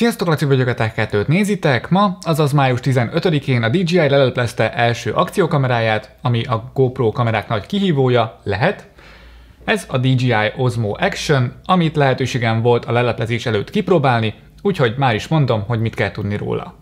Sziasztok, Laci vagyok, a Tech2-t nézitek. Ma, azaz május 15-én a DJI leleplezte első akciókameráját, ami a GoPro kamerák nagy kihívója lehet. Ez a DJI Osmo Action, amit lehetőségem volt a leleplezés előtt kipróbálni, úgyhogy már is mondom, hogy mit kell tudni róla.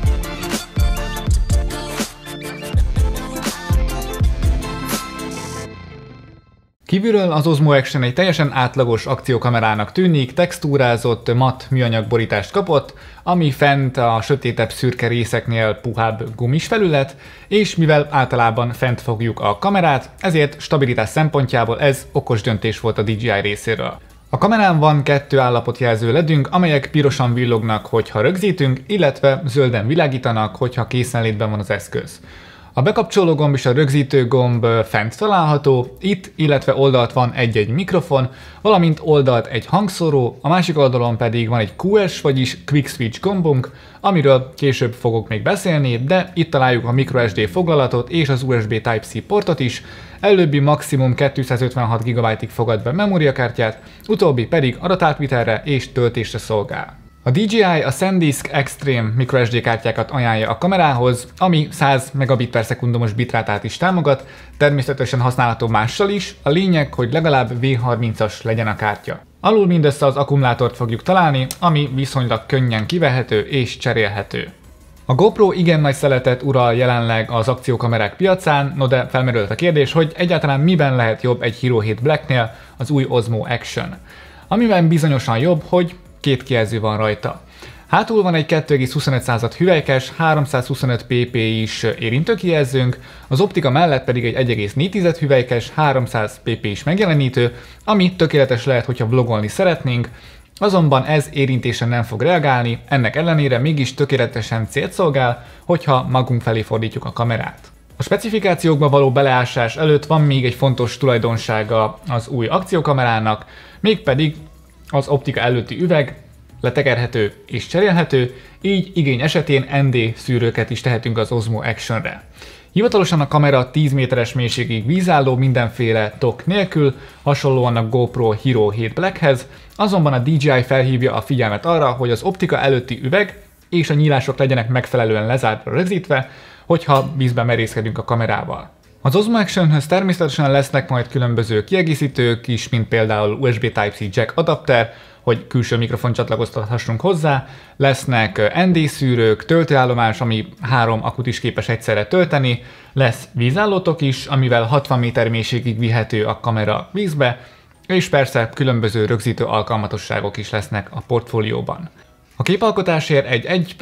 Kívülről az Osmo Action egy teljesen átlagos akciókamerának tűnik, textúrázott, matt műanyag borítást kapott, ami fent a sötétebb szürke részeknél puhább gumis felület, és mivel általában fent fogjuk a kamerát, ezért stabilitás szempontjából ez okos döntés volt a DJI részéről. A kamerán van 2 állapotjelző ledünk, amelyek pirosan villognak, hogyha rögzítünk, illetve zölden világítanak, hogyha készenlétben van az eszköz. A bekapcsoló gomb és a rögzítő gomb fent található, itt, illetve oldalt van egy-egy mikrofon, valamint oldalt egy hangszóró, a másik oldalon pedig van egy QS, vagyis Quick Switch gombunk, amiről később fogok még beszélni, de itt találjuk a microSD foglalatot és az USB Type-C portot is, előbbi maximum 256 GB-ig fogad be memóriakártyát, utóbbi pedig adatátvitelre és töltésre szolgál. A DJI a SanDisk Extreme microSD kártyákat ajánlja a kamerához, ami 100 Mbit/s bitrátát is támogat, természetesen használható mással is, a lényeg, hogy legalább V30-as legyen a kártya. Alul mindössze az akkumulátort fogjuk találni, ami viszonylag könnyen kivehető és cserélhető. A GoPro igen nagy szeletet ural jelenleg az akciókamerák piacán, no de felmerült a kérdés, hogy egyáltalán miben lehet jobb egy Hero 7 Blacknél az új Osmo Action. Amiben bizonyosan jobb, hogy 2 kijelző van rajta. Hátul van egy 2,25 hüvelykes, 325 ppi-s érintőkijelzőnk, az optika mellett pedig egy 1,4 hüvelykes, 300 ppi-s megjelenítő, ami tökéletes lehet, hogyha vlogolni szeretnénk, azonban ez érintésen nem fog reagálni, ennek ellenére mégis tökéletesen célt szolgál, hogyha magunk felé fordítjuk a kamerát. A specifikációkba való beleásás előtt van még egy fontos tulajdonsága az új akciókamerának, mégpedig az optika előtti üveg letekerhető és cserélhető, így igény esetén ND szűrőket is tehetünk az Osmo Actionre. Hivatalosan a kamera 10 méteres mélységig vízálló mindenféle tok nélkül, hasonlóan a GoPro Hero 7 Blackhez, azonban a DJI felhívja a figyelmet arra, hogy az optika előtti üveg és a nyílások legyenek megfelelően lezárva rögzítve, hogyha vízbe merészkedünk a kamerával. Az Osmo Actionhöz természetesen lesznek majd különböző kiegészítők is, mint például USB Type-C jack adapter, hogy külső mikrofon csatlakoztathassunk hozzá, lesznek ND szűrők, töltőállomás, ami 3 akut is képes egyszerre tölteni, lesz vízállótok is, amivel 60 méter mélységig vihető a kamera vízbe, és persze különböző rögzítő alkalmatosságok is lesznek a portfólióban. A képalkotásért egy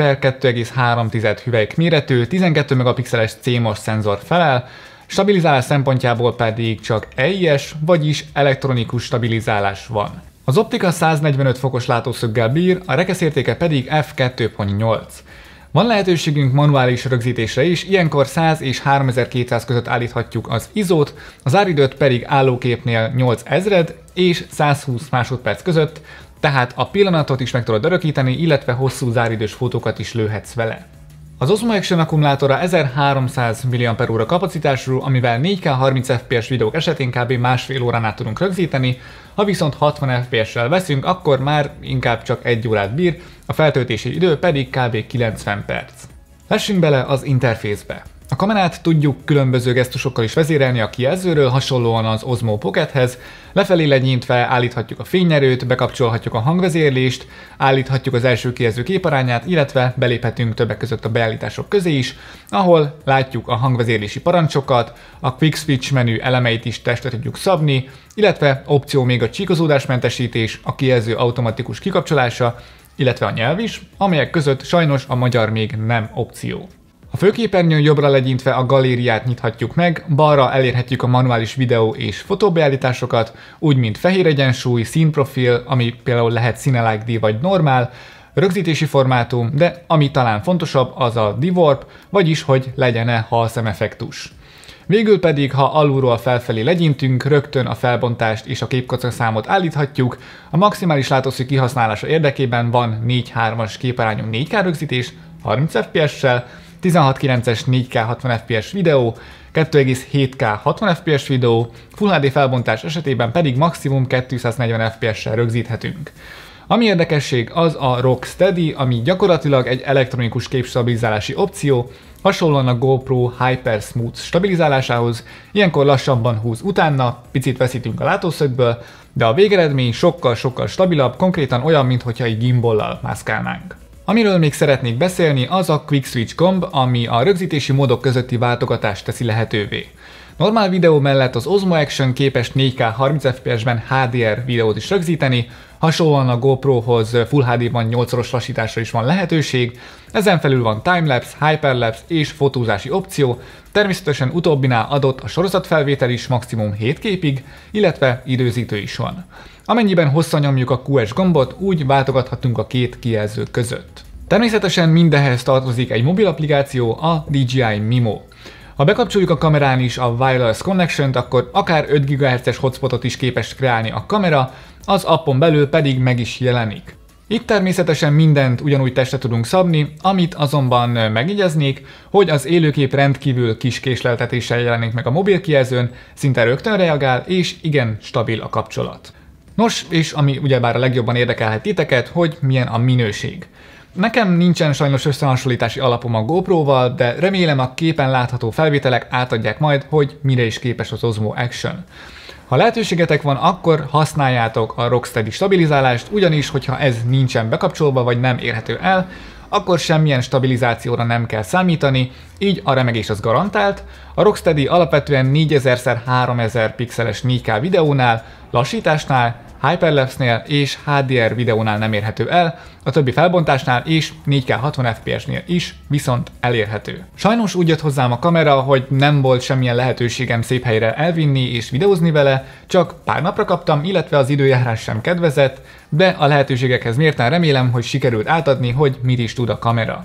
1/2,3 hüvelyk méretű, 12 megapixeles CMOS szenzor felel, stabilizálás szempontjából pedig csak EIS, vagyis elektronikus stabilizálás van. Az optika 145 fokos látószöggel bír, a rekeszértéke pedig f2.8. Van lehetőségünk manuális rögzítésre is, ilyenkor 100 és 3200 között állíthatjuk az ISO-t, az áridőt pedig állóképnél 8000 és 120 másodperc között, tehát a pillanatot is meg tudod örökíteni, illetve hosszú záridős fotókat is lőhetsz vele. Az Osmo Action akkumulátora 1300 mAh kapacitású, amivel 4K 30 fps videók esetén kb. Másfél órán át tudunk rögzíteni, ha viszont 60 fps-sel veszünk, akkor már inkább csak 1 órát bír, a feltöltési idő pedig kb. 90 perc. Lássunk bele az interfészbe. A kamerát tudjuk különböző gesztusokkal is vezérelni a kijelzőről, hasonlóan az Osmo Pockethez. Lefelé legyintve állíthatjuk a fényerőt, bekapcsolhatjuk a hangvezérlést, állíthatjuk az első kijelző képarányát, illetve beléphetünk többek között a beállítások közé is, ahol látjuk a hangvezérlési parancsokat, a Quick Switch menü elemeit is testre tudjuk szabni, illetve opció még a csíkozódásmentesítés, a kijelző automatikus kikapcsolása, illetve a nyelv is, amelyek között sajnos a magyar még nem opció. A főképernyőn jobbra legyintve a galériát nyithatjuk meg, balra elérhetjük a manuális videó és fotóbeállításokat, úgy mint fehér egyensúly, színprofil, ami például lehet Cine Like D vagy normál, rögzítési formátum, de ami talán fontosabb, az a dewarp, vagyis hogy legyen-e halszemeffektus. Végül pedig, ha alulról felfelé legyintünk, rögtön a felbontást és a képkockaszámot állíthatjuk, a maximális látószög kihasználása érdekében van 4:3-as képarányú 4K rögzítés 30 fps-sel, 16:9-es 4K 60 fps videó, 2,7K 60 fps videó, Full HD felbontás esetében pedig maximum 240 fps-sel rögzíthetünk. Ami érdekesség, az a Rocksteady, ami gyakorlatilag egy elektronikus képstabilizálási opció, hasonlóan a GoPro Hyper Smooth stabilizálásához, ilyenkor lassabban húz utána, picit veszítünk a látószögből, de a végeredmény sokkal-sokkal stabilabb, konkrétan olyan, mintha egy gimballal mászkálnánk. Amiről még szeretnék beszélni, az a Quick Switch gomb, ami a rögzítési módok közötti váltogatást teszi lehetővé. Normál videó mellett az Osmo Action képes 4K 30 fps-ben HDR videót is rögzíteni, hasonlóan a GoProhoz Full HD-ban 8-szoros lassításra is van lehetőség, ezen felül van timelapse, hyperlapse és fotózási opció, természetesen utóbbinál adott a sorozatfelvétel is maximum 7 képig, illetve időzítő is van. Amennyiben hosszan nyomjuk a QS gombot, úgy váltogathatunk a két kijelző között. Természetesen mindehhez tartozik egy mobil applikáció, a DJI Mimo. Ha bekapcsoljuk a kamerán is a Wireless Connection-t, akkor akár 5 GHz-es hotspotot is képes kreálni a kamera, az appon belül pedig meg is jelenik. Itt természetesen mindent ugyanúgy testre tudunk szabni, amit azonban megjegyeznék, hogy az élőkép rendkívül kis késleltetéssel jelenik meg a mobil kijelzőn, szinte rögtön reagál, és igen stabil a kapcsolat. Nos, és ami ugyebár a legjobban érdekelhet titeket, hogy milyen a minőség. Nekem nincsen sajnos összehasonlítási alapom a GoPro-val, de remélem a képen látható felvételek átadják majd, hogy mire is képes az Osmo Action. Ha lehetőségetek van, akkor használjátok a Rocksteady stabilizálást, ugyanis, hogyha ez nincsen bekapcsolva vagy nem érhető el, akkor semmilyen stabilizációra nem kell számítani, így a remegés az garantált. A Rocksteady alapvetően 4000x3000 pixeles 4K videónál, lassításnál, hyperlapse-nél és HDR videónál nem érhető el, a többi felbontásnál és 4K 60 fps-nél is viszont elérhető. Sajnos úgy jött hozzám a kamera, hogy nem volt semmilyen lehetőségem szép helyre elvinni és videózni vele, csak pár napra kaptam, illetve az időjárás sem kedvezett, de a lehetőségekhez mérten remélem, hogy sikerült átadni, hogy mit is tud a kamera.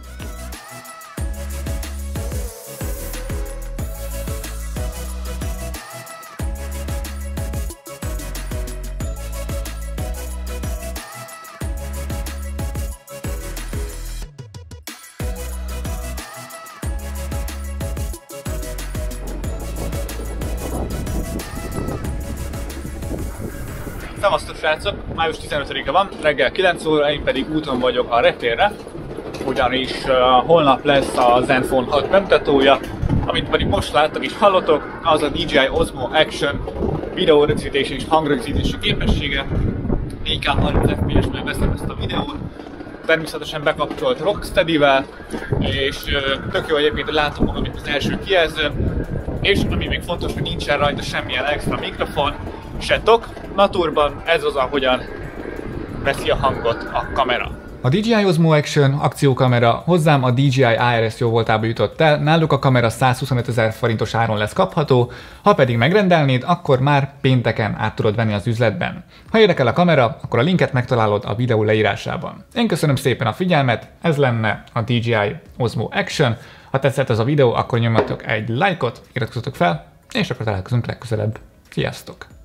Szevasztok srácok! Május 15-e van, reggel 9 óra, én pedig úton vagyok a reptérre, ugyanis holnap lesz a Zenfone 6 bemutatója, amit pedig most láttak és hallotok, az a DJI Osmo Action videórögzítési és hangrögzítési képessége. 4K 30 fps-ben veszem ezt a videót, természetesen bekapcsolt Rocksteady-vel, és tök jó egyébként, hogy látom magam itt az első kijelzőn, és ami még fontos, hogy nincsen rajta semmilyen extra mikrofon, se tok, naturban ez az, ahogyan veszi a hangot a kamera. A DJI Osmo Action akciókamera hozzám a DJI ARS jóvoltába jutott el, náluk a kamera 125 000 forintos áron lesz kapható, ha pedig megrendelnéd, akkor már pénteken át tudod venni az üzletben. Ha érdekel a kamera, akkor a linket megtalálod a videó leírásában. Én köszönöm szépen a figyelmet, ez lenne a DJI Osmo Action. Ha tetszett ez a videó, akkor nyomjatok egy lájkot, iratkozzatok fel, és akkor találkozunk legközelebb. Sziasztok!